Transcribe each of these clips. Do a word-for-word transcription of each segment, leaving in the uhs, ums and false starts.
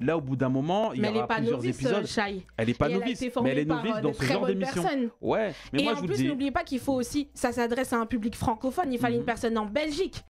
Là, au bout d'un moment, il y mais aura plusieurs novice, épisodes. Shai. Elle n'est pas Et novice, elle mais elle est novice par, dans euh, ce genre d'émission. Ouais, mais et moi en je vous plus, le dis. n'oubliez pas qu'il faut aussi, ça s'adresse à un public francophone. Il fallait mm-hmm. une personne en Belgique.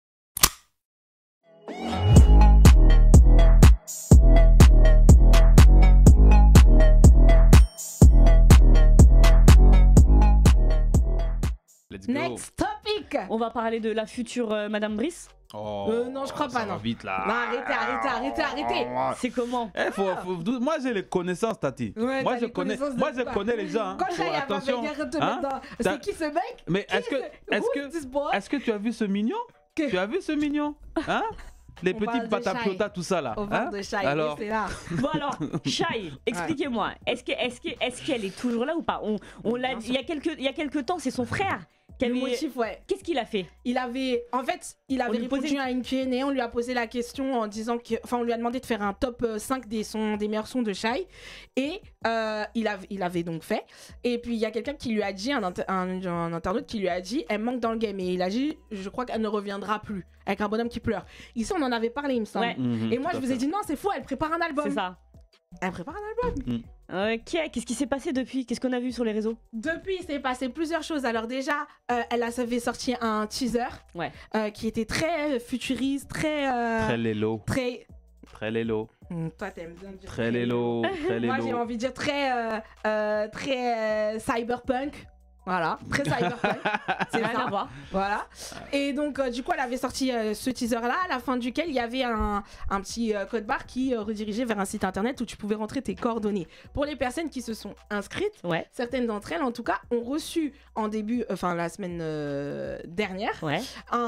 Let's go. Next topic. On va parler de la future euh, Madame Brice. Oh, euh, non, je crois ça pas, va non. vite là. Non, arrêtez, arrêtez, arrêtez, arrêtez. C'est comment eh, faut, faut, Moi, j'ai les connaissances, Tati. Ouais, moi, je connais, moi, je connais les gens. Hein. Quand Shai a pas attention. Hein? C'est qui ce mec? Mais est-ce que, est-ce que, est-ce que tu as vu ce mignon? que... Tu as vu ce mignon? Hein? Les on petits patapiota, tout ça là. On parle de Shai, alors... c'est là. Bon alors, Shai, expliquez-moi. Est-ce que, est-ce que, est-ce qu'elle est toujours là ou pas? On, on l'a, il y a quelques, il y a quelques temps, c'est son frère. Le avait... motif, ouais. Qu'est-ce qu'il a fait? Il avait, en fait, il avait répondu posé... à une Q and A, on lui a posé la question en disant que, enfin, on lui a demandé de faire un top cinq des sons, des meilleurs sons de Shai, et euh, il, a, il avait donc fait. Et puis il y a quelqu'un qui lui a dit, un, un, un internaute qui lui a dit, elle manque dans le game, et il a dit, je crois qu'elle ne reviendra plus, avec un bonhomme qui pleure. Ici, on en avait parlé, il me semble. Ouais. Mmh, et moi, je vous ai dit non, c'est faux, elle prépare un album. C'est ça. Elle prépare un album. Mmh. Ok, qu'est-ce qui s'est passé depuis? Qu'est-ce qu'on a vu sur les réseaux? Depuis, il s'est passé plusieurs choses. Alors déjà, euh, elle avait sorti un teaser ouais. euh, qui était très futuriste, très... Euh, très lélo. Très... Très lélo. Mmh, toi, t'aimes bien dire très lélo. Très lélo. Moi, j'ai envie de dire très, euh, euh, très euh, cyberpunk. Voilà, très cyberpunk. C'est rien à voir. Voilà. Et donc, euh, du coup, elle avait sorti euh, ce teaser-là, à la fin duquel il y avait un, un petit euh, code barre qui euh, redirigeait vers un site internet où tu pouvais rentrer tes coordonnées. Pour les personnes qui se sont inscrites, ouais. certaines d'entre elles, en tout cas, ont reçu en début, enfin, la semaine euh, dernière, ouais.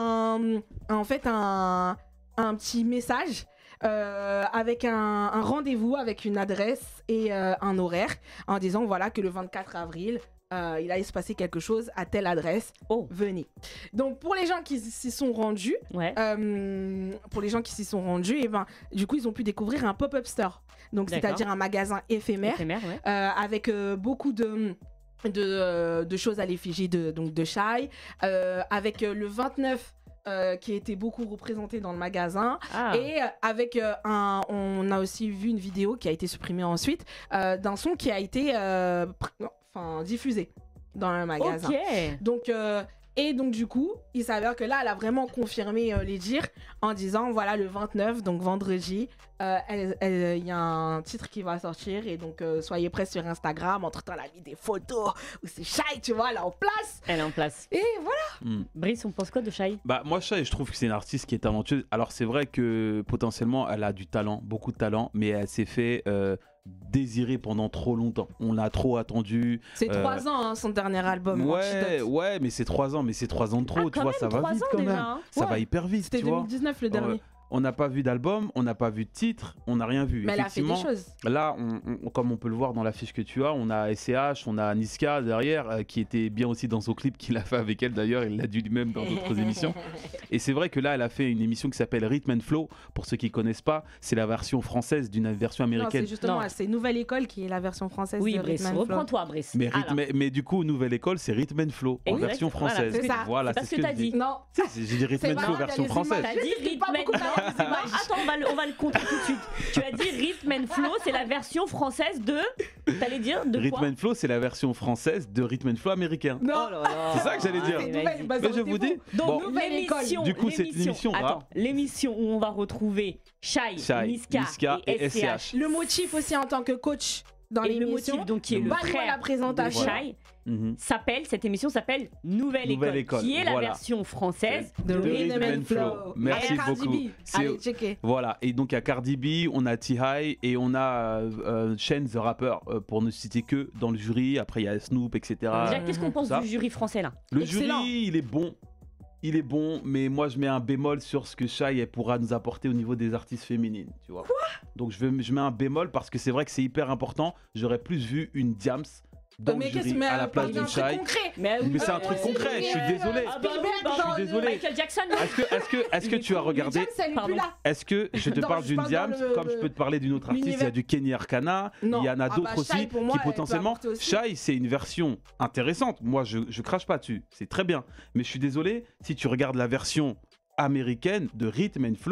un, en fait, un, un petit message. Euh, avec un, un rendez-vous, avec une adresse et euh, un horaire, en disant voilà que le vingt-quatre avril, euh, il allait se passer quelque chose à telle adresse. Oh. Venez. Donc pour les gens qui s'y sont rendus, ouais. euh, pour les gens qui s'y sont rendus, et ben du coup ils ont pu découvrir un pop-up store. Donc c'est-à-dire un magasin éphémère, éphémère ouais. euh, avec euh, beaucoup de de, euh, de choses à l'effigie de donc de Shai, euh, avec euh, le vingt-neuf. Euh, qui a été beaucoup représenté dans le magasin ah. et euh, avec euh, un on a aussi vu une vidéo qui a été supprimée ensuite euh, d'un son qui a été euh, enfin diffusé dans le magasin. Okay. Donc euh, et donc du coup, il s'avère que là, elle a vraiment confirmé euh, les dires en disant voilà le vingt-neuf, donc vendredi, il euh, y a un titre qui va sortir et donc euh, soyez prêts sur Instagram. Entre-temps, elle a mis des photos où c'est Shai, tu vois, elle est en place. Elle est en place. Et voilà. Mm. Brice, on pense quoi de Shai? Bah moi Shai, je trouve que c'est une artiste qui est talentueuse. Alors c'est vrai que potentiellement, elle a du talent, beaucoup de talent, mais elle s'est fait euh, désirer pendant trop longtemps. On l'a trop attendu. C'est euh... trois ans hein, son dernier album. Ouais, ouais, mais c'est trois ans, mais c'est trois ans de trop. Ah, tu vois, ça va vite quand même. Déjà, hein. Ça ouais. va hyper vite. C'était deux mille dix-neuf le dernier. Ouais. On n'a pas vu d'album, on n'a pas vu de titre, on n'a rien vu. Mais elle a fait des choses. Là, on, on, comme on peut le voir dans l'affiche que tu as, on a S C H, on a Niska derrière, euh, qui était bien aussi dans son clip qu'il a fait avec elle d'ailleurs, il l'a dit lui-même dans d'autres émissions. Et c'est vrai que là, elle a fait une émission qui s'appelle Rhythm and Flow. Pour ceux qui ne connaissent pas, c'est la version française d'une version américaine. Non, c'est justement, c'est Nouvelle École qui est la version française oui, de Brice, Rhythm and Flow. Reprends-toi, Brice. Mais, rythme, mais, mais du coup, Nouvelle École, c'est Rhythm and Flow en exact. version française. Voilà, c'est ça. Voilà, c'est, c'est ce que, que tu as dit. Non. J'ai dit Rhythm and Flow version française. T'as dit Rhythm and Flow. Attends, on va le, on va le compter tout de suite. Tu as dit Rhythm and Flow, c'est la version française de. T'allais dire de quoi? Rhythm and Flow, c'est la version française de Rhythm and Flow américain. Non, oh là là. C'est ça que j'allais dire. Nouvelle, bah, mais je vous dis. Donc, bon, Nouvelle École. Du coup, c'est une émission. Attends, l'émission où on va retrouver Shai, Shai Niska, Niska et, et S C H. Le motif aussi en tant que coach dans et l'émission. Le motif, donc qui est le frère la présentation. de Shai. Mm-hmm. s'appelle, cette émission s'appelle Nouvelle, Nouvelle École, École, qui est voilà. la version française de, de Rhythm and Flow. Merci Avec beaucoup. Allez, checker. Voilà, et donc à Cardi B, on a T-High et on a euh, Shen the Rapper, euh, pour ne citer que dans le jury. Après, il y a Snoop, et cetera. Déjà, qu'est-ce qu'on pense ça. du jury français là? Le Excellent. jury, il est bon. Il est bon, mais moi je mets un bémol sur ce que Shai elle pourra nous apporter au niveau des artistes féminines, tu vois. Quoi? Donc je, vais, je mets un bémol parce que c'est vrai que c'est hyper important. J'aurais plus vu une Diams dans mais le jury mais à la place d'une Shai. Mais, mais c'est euh, un truc ouais, concret, je suis désolé. Ah bah oui, bah, je suis désolé. Michael Jackson. Est-ce que, est-ce que, est-ce que tu as regardé? Est-ce que je te non, parle je d'une parle Diams, le, comme je peux te parler d'une autre artiste? Il y a du Kenny Arcana, non. il y en a ah d'autres bah, aussi Shai, moi, qui potentiellement. Shai, c'est une version intéressante. Moi, je, je crache pas dessus, c'est très bien. Mais je suis désolé, si tu regardes la version américaine de Rhythm and Flow,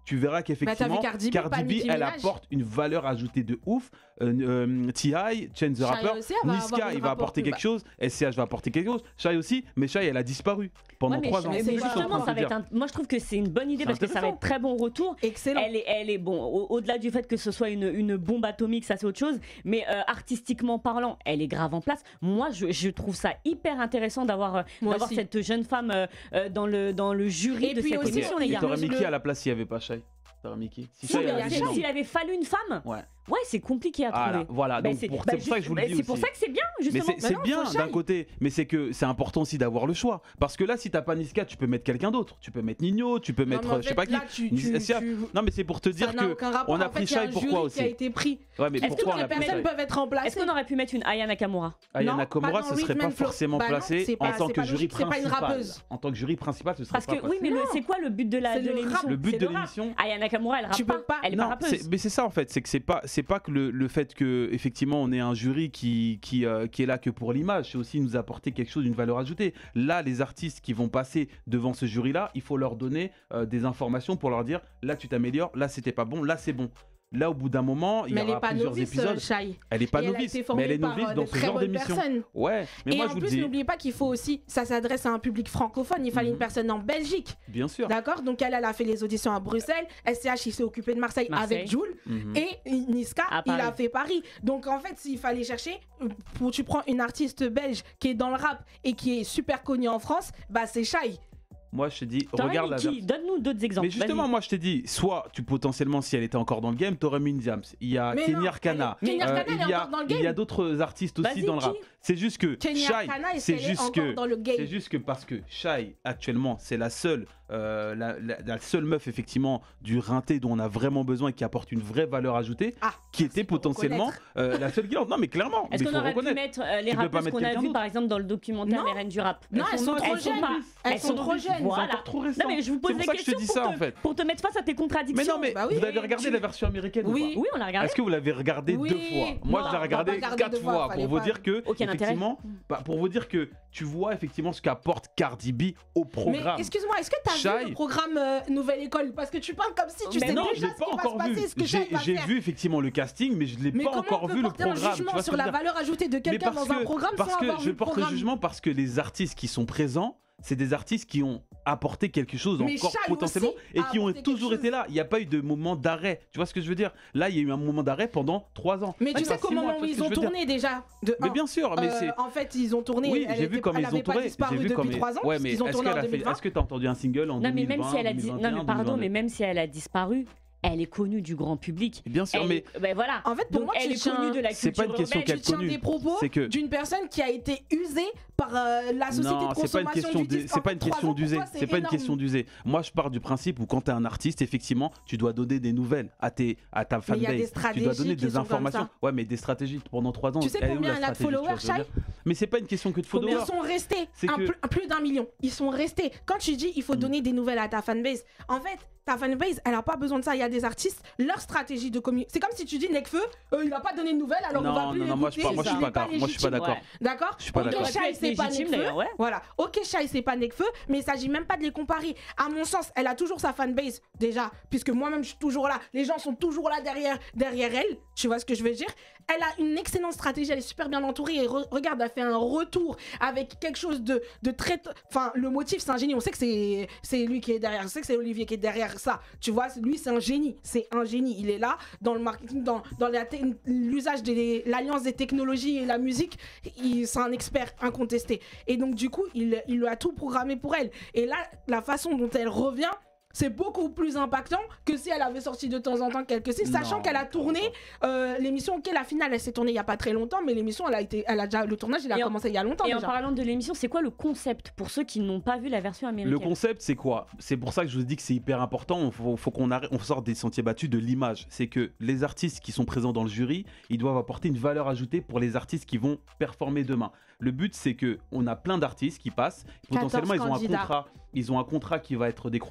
tu verras qu'effectivement, bah, Cardi B, Cardi B elle apporte une valeur ajoutée de ouf. Euh, euh, T I, Chance the Rapper, Niska, il va apporter quelque chose. S C H va apporter quelque chose. Shai aussi, mais Shai, elle a disparu pendant trois ans. Mais justement, ça va être un... moi je trouve que c'est une bonne idée parce que ça va être très bon retour. Excellent. Elle est, elle est bon, au-delà du fait que ce soit une, une bombe atomique, ça c'est autre chose, mais euh, artistiquement parlant, elle est grave en place. Moi, je, je trouve ça hyper intéressant d'avoir euh, d'avoir cette jeune femme euh, dans, le, dans le jury et de cette aussi, émission, les gars. Et t'aurais mis qui à la place s'il n'y avait pas Shai? T'aurais mis qui? Si s'il avait fallu une femme, ouais. Ouais, c'est compliqué à trouver. Ah, voilà, donc bah, c'est pour, bah, pour ça que je vous le dis C'est pour aussi. ça que c'est bien, justement. Mais c'est bien d'un côté, mais c'est que c'est important aussi d'avoir le choix. Parce que là, si t'as pas Niska, tu peux mettre quelqu'un d'autre. Tu peux mettre Nino, tu peux mettre, non, je sais pas qui. Là, tu, tu, tu... Non, mais c'est pour te dire que on a pris Shai pourquoi aussi. Qui a été pris. Ouais, mais pourquoi les personnes peuvent être remplacées? Est-ce qu'on aurait pu mettre une Aya Nakamura? Aya Nakamura, ce serait pas forcément placé en tant que jury principal. En tant que jury principal, ce serait pas. Parce que oui, mais c'est quoi le but de l'émission? Le but de l'émission. Aya Nakamura, elle rappe pas. Elle est pas rappeuse. Mais c'est ça en fait, c'est que c'est pas c'est pas que le fait que effectivement on est un jury qui qui, euh, qui est là que pour l'image, c'est aussi nous apporter quelque chose, une valeur ajoutée. Là, les artistes qui vont passer devant ce jury là, il faut leur donner euh, des informations pour leur dire là tu t'améliores, là c'était pas bon, là c'est bon. Là, au bout d'un moment, il y aura plusieurs novice, épisodes. Shai. Elle n'est pas novice, mais elle est novice dans ce genre d'émission. Ouais, mais et moi en je vous plus, dis. n'oubliez pas qu'il faut aussi, ça s'adresse à un public francophone. Il fallait mm-hmm. une personne en Belgique. Bien sûr. D'accord. Donc elle, elle a fait les auditions à Bruxelles. S C H, il s'est occupé de Marseille, Marseille. avec Jul. Mm-hmm. Et Niska, il a fait Paris. Donc en fait, s'il fallait chercher, pour tu prends une artiste belge qui est dans le rap et qui est super connue en France, bah c'est Shai. Moi, je te dis, regarde la version. Donne-nous d'autres exemples. Mais justement, moi, je t'ai dit, soit tu potentiellement, si elle était encore dans le game, t'aurais mis une Diams. Il y a Kenny Arcana. Euh, il y a, il y a d'autres artistes aussi dans le rap. C'est juste que Shai, c'est juste que, c'est juste que parce que Shai actuellement, c'est la seule, euh, la, la, la seule meuf effectivement du rinté dont on a vraiment besoin et qui apporte une vraie valeur ajoutée, ah, qui était potentiellement euh, la seule guillante. Non, mais clairement. Est-ce qu'on aurait pu mettre euh, les rappeuses qu'on a vues par exemple dans le documentaire Les Reines du Rap? Non, elles sont trop jeunes. Elles sont trop jeunes. Voilà. Non mais je vous pose des questions pour, ça, te, en fait. pour te mettre face à tes contradictions. Mais non mais bah oui, vous avez regardé tu... la version américaine oui. ou pas? Oui, on l'a regardé. Est-ce que vous l'avez regardé oui. deux fois? Moi, je l'ai regardé quatre fois pour vous dire que effectivement, pour vous dire que tu vois effectivement ce qu'apporte Cardi B au programme. Mais excuse-moi, est-ce que tu as vu le programme Nouvelle École? Parce que tu parles comme si tu sais déjà ce qui va se passer, ce que Shai va faire. J'ai vu effectivement le casting, mais je ne l'ai pas encore vu le programme. Mais comment on peut porter un jugement sur la valeur ajoutée de quelqu'un dans un programme sans avoir vu le programme? Parce que je porte le jugement parce que les artistes qui sont présents, c'est des artistes qui ont apporté quelque chose mais encore potentiellement et qui ont toujours été là. Il n'y a pas eu de moment d'arrêt. Tu vois ce que je veux dire? Là, il y a eu un moment d'arrêt pendant trois ans. Mais tu sais qu'au moment où ils ont tourné déjà de Mais bien sûr, mais c'est. En fait, ils ont tourné. Oui, j'ai vu comme ils ont tourné. J'ai vu depuis trois ans. Ouais, mais est-ce que tu as entendu un single en deux mille vingt? Non, mais même si elle a dit. Non, mais pardon, mais même si elle a disparu. Elle est connue du grand public. Bien sûr, elle, mais ben voilà. En fait, pour Donc, moi, elle est connue un... de la culture. C'est pas une question qu'elle est connue. des propos que... d'une personne qui a été usée par euh, la société non, de consommation du c'est pas une question d'user. C'est pas une question d'user. Moi, je pars du principe où quand t'es un artiste, effectivement, tu dois donner des nouvelles à tes à ta fanbase. Tu dois donner des informations. Ouais, mais des stratégies pendant trois ans. Tu sais combien elle a de followers, Shai? Mais c'est pas une question que de followers. Ils sont restés plus d'un million. Ils sont restés. Quand tu dis il faut donner des nouvelles à ta fanbase, en fait. Ta fanbase, elle a pas besoin de ça. Il y a des artistes, leur stratégie de communication. C'est comme si tu dis Nekfeu, euh, il a pas donné de nouvelles, alors non, on va plus non, non, moi je, pas, moi, je suis pas, pas moi je suis pas d'accord. D'accord. Je suis pas d'accord. Ok, Shai c'est pas Nekfeu. Ouais. Voilà. Ok, Shai c'est pas Nekfeu, mais il s'agit même pas de les comparer. À mon sens, elle a toujours sa fanbase déjà, puisque moi-même je suis toujours là. Les gens sont toujours là derrière, derrière elle. Tu vois ce que je veux dire? Elle a une excellente stratégie. Elle est super bien entourée. Et re regarde, elle fait un retour avec quelque chose de, de très. Enfin, le motif, c'est un génie. On sait que c'est c'est lui qui est derrière. On sait que c'est Olivier qui est derrière ça. Tu vois? Lui, c'est un génie, c'est un génie. Il est là dans le marketing, dans, dans l'usage de l'alliance des technologies et la musique. C'est un expert incontesté. Et donc, du coup, il, il a tout programmé pour elle. Et là, la façon dont elle revient, c'est beaucoup plus impactant que si elle avait sorti de temps en temps quelques signes, sachant qu'elle a tourné euh, l'émission. Ok, la finale, elle s'est tournée il y a pas très longtemps, mais l'émission, elle a été, elle a déjà le tournage, il a et commencé en, il y a longtemps. Et déjà. En parlant de l'émission, c'est quoi le concept pour ceux qui n'ont pas vu la version américaine? Le concept, c'est quoi? C'est pour ça que je vous dis que c'est hyper important. Il faut, faut qu'on arrête, on sorte des sentiers battus de l'image. C'est que les artistes qui sont présents dans le jury, ils doivent apporter une valeur ajoutée pour les artistes qui vont performer demain. Le but, c'est que on a plein d'artistes qui passent. Potentiellement, ils ont un contrat. Ils ont un contrat qui va être décroché avec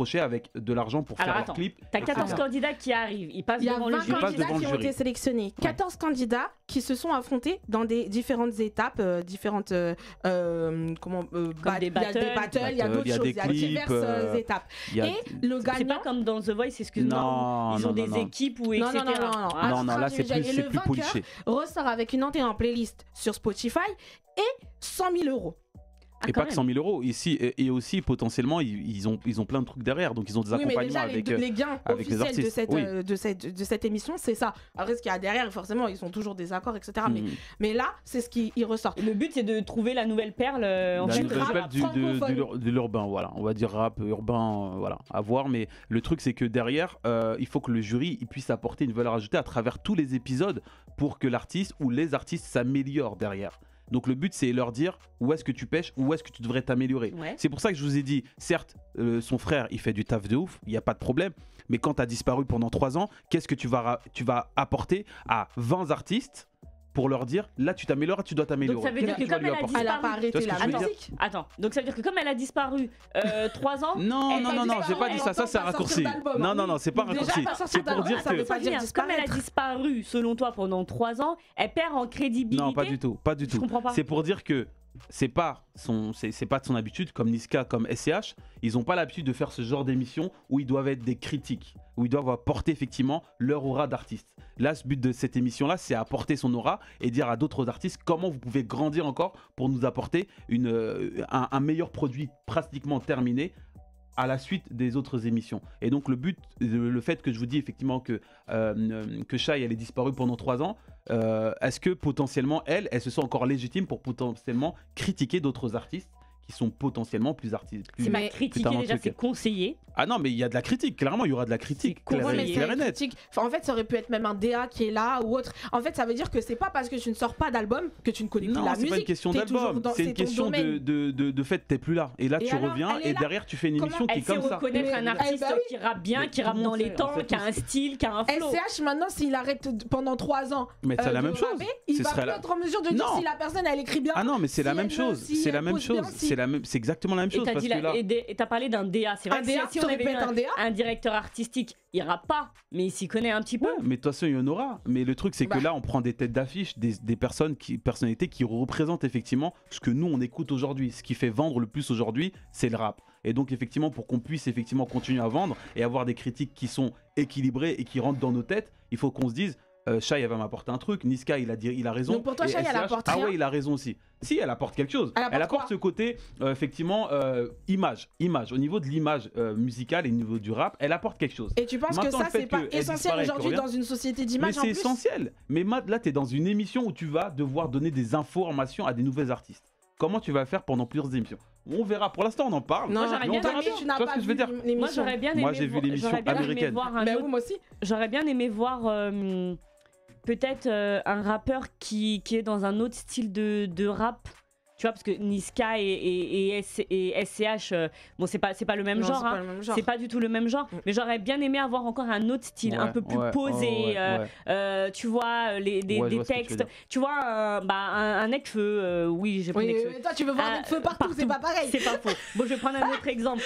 débloquent de l'argent pour Alors, faire attends, leur clip. T'as quatorze candidats qui arrivent, ils passent Il y a devant le vingt jury. candidats devant qui le ont jury. été sélectionnés. quatorze candidats qui se sont affrontés dans des différentes étapes, euh, différentes. Euh, euh, comment euh, Comme bat- des Il y a des battles. battles, il y a Battles, d'autres il y a choses, des il y a clips, diverses euh, euh, étapes. Il y a- Et le C'est gagnant. pas comme dans The Voice, excuse-moi, Non, où ils ont non, des non. équipes ou Non, et cetera. non, non, non, non. Ah, Non, non, là c'est plus, Et c'est le plus vainqueur poliché. ressort avec une entrée en playlist sur Spotify et cent mille euros. Ah, Et quand pas que même. cent mille euros. Ici, et, et aussi potentiellement, ils, ils ont, ils ont plein de trucs derrière. Donc ils ont des Oui, mais accompagnements déjà, les, avec. deux- euh, les gains avec les officiels de artistes, cette, oui. euh, de, cette, de cette émission, c'est ça. Après, ce qu'il y a derrière, forcément, ils sont toujours des accords, et cetera. Mais, hmm, mais là, c'est ce qui il ressort. Le but, c'est de trouver la nouvelle perle euh, en la fait, nouvelle du perle rap. du- de, francophone. de l'ur- de l'urbain, voilà. On va dire rap urbain, euh, voilà, à voir. Mais le truc, c'est que derrière, euh, il faut que le jury il puisse apporter une valeur ajoutée à travers tous les épisodes pour que l'artiste ou les artistes s'améliorent derrière. Donc le but, c'est leur dire où est-ce que tu pêches, où est-ce que tu devrais t'améliorer. Ouais. C'est pour ça que je vous ai dit, certes, euh, son frère, il fait du taf de ouf, il n'y a pas de problème. Mais quand tu as disparu pendant trois ans, qu'est-ce que tu vas, ra- tu vas apporter à vingt artistes pour leur dire, là, tu t'améliores, tu dois t'améliorer. Donc ça veut dire Qu'est-ce que tu vas comme lui elle a apporter Elle a disparu. pas arrêté Tu vois la ce que je veux dire musique. Attends, donc ça veut dire que comme elle a disparu euh, trois ans. Non, Elle non, a non, non, disparu, j'ai pas elle dit ça, ça entend c'est pas raccourci. sortir d'album, Non, hein. non, non, c'est pas Déjà, raccourci. pas sortir C'est pour d'album, dire ça veut que. pas dire Comme elle a disparaître. disparu, selon toi, pendant trois ans, elle perd en crédibilité. Non, pas du tout, pas du Je tout. comprends pas. C'est pour dire que c'est pas son, c'est c'est pas de son habitude, comme Niska, comme S C H, ils ont pas l'habitude de faire ce genre d'émission où ils doivent être des critiques, où ils doivent apporter effectivement leur aura d'artiste. Là, ce but de cette émission-là, c'est apporter son aura et dire à d'autres artistes comment vous pouvez grandir encore pour nous apporter une, euh, un, un meilleur produit pratiquement terminé à la suite des autres émissions. Et donc le but, le, le fait que je vous dis effectivement que, euh, que Shai, elle est disparue pendant trois ans, euh, est-ce que potentiellement, elle, elle se sent encore légitime pour potentiellement critiquer d'autres artistes qui sont potentiellement plus artistes plus... C'est pas Mais- critiquer plus déjà, talentueux c'est conseiller. Ah non, mais il y a de la critique, clairement, il y aura de la critique. C'est clair, con- Ouais, Oui, mais et- c'est clair et une net. critique. Enfin, en fait, ça aurait pu être même un D A qui est là ou autre. En fait, ça veut dire que c'est pas parce que tu ne sors pas d'album que tu ne connais plus Non, la c'est musique. pas une question T'es toujours d'album, dans- c'est une ton question de, domaine. de, de, de fait, t'es plus là. Et là, Et tu alors, reviens elle est et là. derrière, tu fais une Comment- émission qui Elle est sait comme ça. reconnaître Mais- un eh artiste bah oui. qui rappe bien, Mais qui tout rappe le dans monde les sait, en temps, fait, qui a un style, qui a un flow. L C H, maintenant, s'il arrête pendant trois ans, Mais c'est euh, la de même chose. rapper, il Ce va serait plus la- être en mesure de dire Non. si la personne, elle écrit bien. Ah non, mais c'est Si la même elle- chose. si C'est la elle même pose chose. bien, si- C'est la même. C'est exactement la même Et chose t'as parce dit que la- là. et des- et t'as parlé d'un D A. C'est vrai Un que D A, si, si ça on aurait avait pu eu être un D A. un, un directeur artistique, il rappe pas, mais il s'y connaît un petit peu. Ouais, mais de toute façon, il y en aura. Mais le truc, c'est que Bah. là, on prend des têtes d'affiche, des, des personnes qui, personnalités qui représentent effectivement ce que nous, on écoute aujourd'hui. Ce qui fait vendre le plus aujourd'hui, c'est le rap. Et donc, effectivement, pour qu'on puisse effectivement continuer à vendre et avoir des critiques qui sont équilibrées et qui rentrent dans nos têtes, il faut qu'on se dise. Euh, Shai, elle va m'apporter un truc. Niska, il a, dit, il a raison. Donc pour toi, Et Shai, elle S C H, apporte Ah rien ouais, il a raison aussi. Si, elle apporte quelque chose. Elle apporte Elle apporte quoi ce côté, euh, effectivement, euh, image. Image. Au niveau de l'image euh, musicale et au niveau du rap, elle apporte quelque chose. Et tu penses que Maintenant, ça, le fait c'est pas qu'elle essentiel disparaît, aujourd'hui qu'elle dans une société Mais d'image en c'est plus essentiel. Mais Matt, là, tu es dans une émission où tu vas devoir donner des informations à des nouveaux artistes. Comment tu vas faire pendant plusieurs émissions? On verra. Pour l'instant, on en parle. Non, Moi, j'aurais mais bien on verra aimé- bien. tu Tu n'as vois ce pas que je veux vu dire? l'émission. Moi, j'aurais bien aimé Moi, j'ai vu voir- l'émission j'aurais bien aimé américaine. voir un Mais autre- oui, moi aussi. J'aurais bien aimé voir euh, peut-être euh, un rappeur qui, qui est dans un autre style de, de rap. Tu vois, parce que Niska et, et, et, S, et S C H, euh, bon, c'est pas, c'est pas le même Non, genre. c'est pas hein. le même genre. C'est pas du tout le même genre, Mm. mais j'aurais bien aimé avoir encore un autre style, un Ouais, peu plus ouais, posé. ouais, ouais, euh, ouais. euh, tu vois, les, des, Ouais, je des vois ce que tu veux textes. dire. Tu vois, euh, bah, un, un Necfeu, euh, oui, j'ai pris Oui, Necfeu. mais toi, tu veux voir Ah, des feux partout, c'est pas pareil. C'est pas faux. Bon, je vais prendre un autre exemple.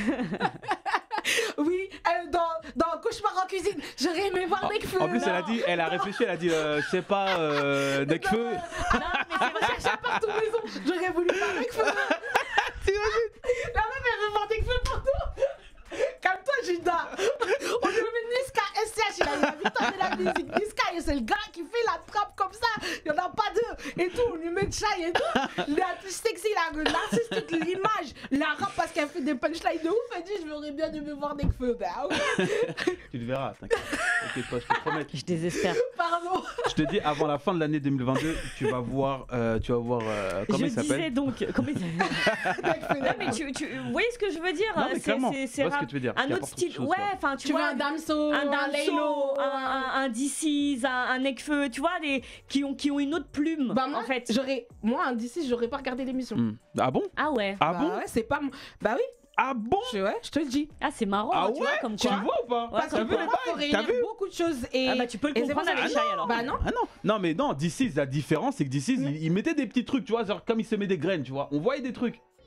Oui, euh, dans, dans Cauchemar en cuisine, j'aurais aimé voir des feux. En plus, elle a dit, elle a réfléchi, elle a dit, euh, je sais pas, euh, Nekfeu. Non, mais c'est vrai. cherchais partout maison, j'aurais voulu voir des feux. La meuf, elle veut voir des feux partout. Calme-toi, Gilda. On lui met Niska, S C H, il a eu la victoire de la musique. Niska, c'est le gars qui fait la trappe comme ça. Il n'y en a pas deux. Et tout, on lui met Shai et tout. Il est plus sexy, la l'artiste, toute l'image. La rap parce qu'elle fait des punchlines de ouf. Elle dit, je m'aurais bien aimé voir des feux. Ben ouais, Tu le verras, t'inquiète. T'inquiète pas, je te promets. Je désespère. pardon. Je te dis, avant la fin de l'année deux mille vingt-deux, tu vas voir, euh, tu vas voir, euh, comment je il disais s'appelle? donc. Comment il s'appelle Non, mais tu, tu vous voyez ce que je veux dire? Non, mais C'est- clairement, c'est- je c'est vois ce rap- que tu veux dire. Un Qui autre apporte style. quelque chose, Ouais, quoi. enfin, tu, Tu veux vois. un Damso, Un un Damso, Laylo, un, un, un D six, un, un Nekfeu, tu vois, des, qui, ont, qui ont une autre plume, Bah moi, en fait. j'aurais, moi, un d'ici, j'aurais pas regardé l'émission. Hmm. Ah bon? Ah ouais. Ah bah bon? ouais, c'est pas. mon- Bah oui, Ah bon? je, ouais, je te le dis. Ah, c'est marrant, Ah hein, tu vois, ouais? comme Tu quoi. le vois ou pas? Ouais, Parce comme que pour vu moi, les faut bails? T'as réunir vu? beaucoup de choses. Et... Ah bah, tu peux le et c'est comprendre pour ça- avec Ah Shai, non, alors. Bah non. Ah non, non mais non, D six, la différence c'est que D six, il, il mettait des petits trucs, tu vois, genre comme il se met des graines, tu vois. On voyait des trucs.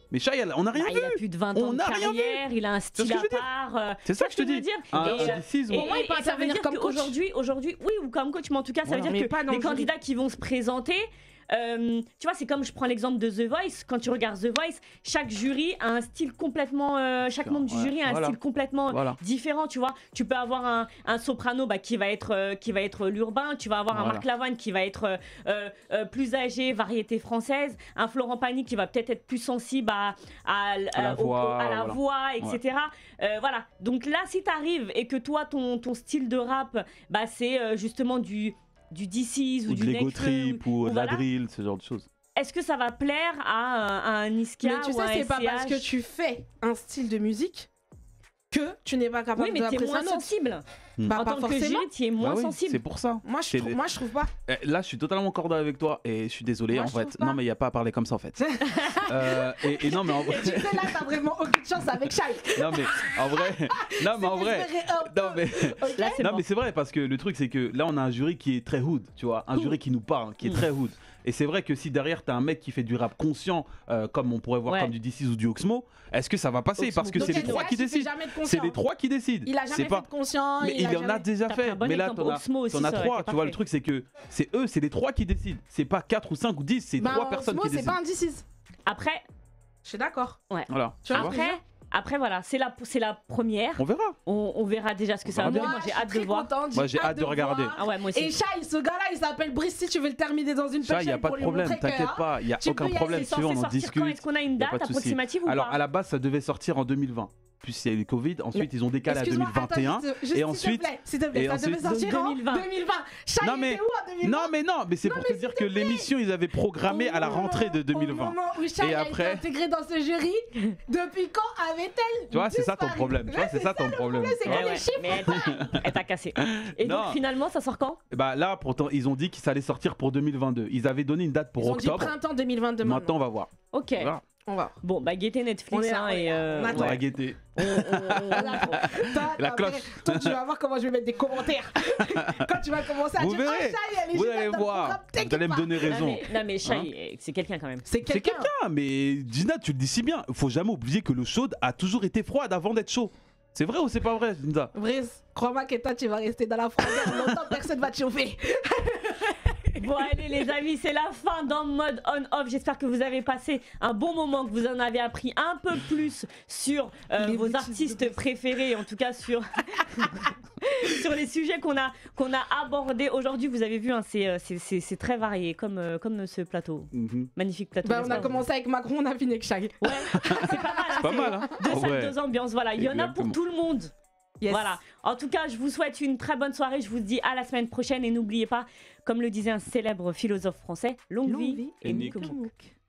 Mais Shai, on n'a rien bah, vu. Il a plus de vingt ans on de carrière, il a un style à part. Euh, c'est ça que je te dis. Dire. Un, et, un six, et, pour moi, il peut et ça veut dire comme qu'aujourd'hui, aujourd'hui, oui, ou comme coach, mais en tout cas, ça voilà, veut dire que les candidats jury. qui vont se présenter. Euh, tu vois, c'est comme je prends l'exemple de The Voice. Quand tu regardes The Voice, chaque jury a un style complètement. Euh, chaque membre du jury a un voilà. style complètement voilà. différent. Tu vois, tu peux avoir un, un soprano bah, qui va être euh, qui va être l'urbain. Tu vas avoir voilà. un Marc Lavoine qui va être euh, euh, plus âgé, variété française. Un Florent Pagny qui va peut-être être plus sensible à, à, à la, au, voix, à la voilà. voix, et cetera. Ouais. Euh, voilà. Donc là, si tu arrives et que toi, ton, ton style de rap, bah, c'est euh, justement du du D six ou, ou du de l'ego trip ou, ou de la voilà. drill, ce genre de choses. Est-ce que ça va plaire à, à un Niska mais tu ou sais, à un c'est S C H? pas parce que tu fais un style de musique que tu n'es pas capable oui, de mais tu es moins sensible. Hmm. Bah, en pas tant forcément. que jury, tu es moins bah oui, sensible. C'est pour ça. Moi, je, trou- moi, je trouve pas. Là, je suis totalement accordé avec toi et je suis désolé, moi, en je fait. pas. Non, mais il n'y a pas à parler comme ça, en fait. euh, et, et non, mais en vrai. Tu sais, là, t'as vraiment aucune chance avec Shai. Non, mais en vrai. Non, mais en vrai. Non, mais. Okay. Là, c'est non, bon. mais c'est vrai, parce que le truc, c'est que là, on a un jury qui est très hood, tu vois. Un Ouh. jury qui nous parle, qui est Mmh. très hood. Et c'est vrai que si derrière, t'as un mec qui fait du rap conscient, euh, comme on pourrait voir ouais. comme du D six ou du Oxmo, est-ce que ça va passer? Oxmo. Parce que Donc, c'est les S C H, trois qui il fait décident. jamais de conscient. C'est les trois qui décident. Il a jamais C'est fait pas... de conscient. Mais il, il il a en a jamais... déjà T'as pris fait. un bon Mais là, exemple. t'en as, Oxmo aussi, t'en as ça aurait trois. été Tu vois, le parfait. truc, c'est que c'est eux, c'est les trois qui décident. C'est pas quatre ou cinq ou dix, c'est bah, trois personnes Osmo, qui c'est décident. pas un D six. Après, Je suis d'accord. Voilà. Tu vois, après, après, voilà, c'est la, c'est la première. On verra. On, on verra déjà ce que On ça verra donne. bien. Moi, j'ai hâte de voir. Moi, j'ai hâte de regarder. voir. Ah ouais, moi aussi. Et Shai, ce gars-là, il s'appelle Brice. Si tu veux le terminer dans une Ça, il n'y a punchline pas pour de lui problème, montrer que, t'inquiète hein, pas, il n'y a tu aucun peux y problème. C'est Si tu veux, censé on en sortir discute. quand? Est-ce qu'on a une Y a date pas de souci. approximative ou Alors, pas? à la base, ça devait sortir en deux mille vingt. Puis il y a eu le Covid, ensuite ils ont décalé à Excuse-moi, deux mille vingt et un. attends, juste, et s'il ensuite- te plaît, s'il te plaît, et ça ensuite- devait sortir en deux mille vingt. deux mille vingt. Shai Non, mais- était où en deux mille vingt? Non mais non, mais c'est Non, pour mais te dire s'il que te plaît. l'émission ils avaient programmé à la rentrée de deux mille Au vingt. moment où Shai Et a après- été intégrée dans ce jury, depuis quand avait-elle Tu vois, c'est ça ton disparu? problème. Tu vois, Ouais, c'est ça ton problème. c'est tu quoi vois. Eh les ouais, chiffres, mais elle t'a- elle t'a cassé. Et Non. donc finalement, ça sort quand? Et bah là, pourtant, ils ont dit que ça allait sortir pour deux mille vingt-deux. Ils avaient donné une date pour Ils ont dit octobre. printemps deux mille vingt-deux. Maintenant, on va voir. Ok. Voilà. On va. Bon, bah guettez On Netflix est là, hein, on est et là. euh, On attend. On va ouais. guetter. On- on- on- Toi, La t'as cloche. intérêt- Toi, tu vas voir comment je vais mettre des commentaires. Quand tu vas commencer à Vous dire verrez. ah, Shai, elle est Vous géniale allez dans le voir. programme, Vous t'inquiète allez me pas. donner Non raison. mais, non, mais Shai, c'est quelqu'un quand même. C'est C'est quelqu'un. quelqu'un, mais Gina, tu le dis si bien. Faut jamais oublier que l'eau chaude a toujours été froide avant d'être chaud. C'est vrai ou c'est pas vrai, Gina? Brice, crois-moi que toi, tu vas rester dans la froideur longtemps, personne va te chauffer. Bon allez les amis, c'est la fin dans mode on-off. J'espère que vous avez passé un bon moment, que vous en avez appris un peu plus sur euh, Les vos bêtises artistes de- préférés, en tout cas sur sur les sujets qu'on a qu'on a abordés aujourd'hui. Vous avez vu, hein, c'est, euh, c'est, c'est, c'est très varié comme euh, comme ce plateau, Mhm. magnifique plateau. Bah, n'est-ce on a pas commencé avec Macron, on a fini avec Shai. Ouais, c'est pas mal. hein, Pas c'est mal, hein? Deux En salles, vrai. deux ambiances. Voilà, il y en a pour Exactement. tout le monde. Yes. Voilà. En tout cas, je vous souhaite une très bonne soirée. Je vous dis à la semaine prochaine et n'oubliez pas, comme le disait un célèbre philosophe français, longue, Longue vie vie et et Nick Nick. Mouk.